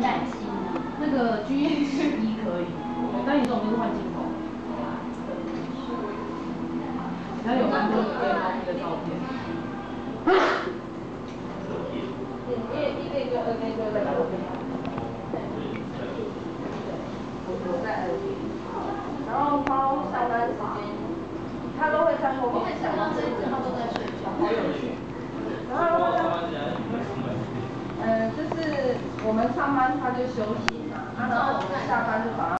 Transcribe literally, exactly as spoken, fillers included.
担心啊。 那个 G A 十一可以，但你这种都是换镜头。只要有关就可以拍一个照片。 因为一类跟二类就在左边。我在二类。然后包上班时间，他都会在后面。我每次看到这一次，他都在睡觉，好有趣。然后的话，呃，就是我们上班他就休息嘛，啊，然后我们下班就早上。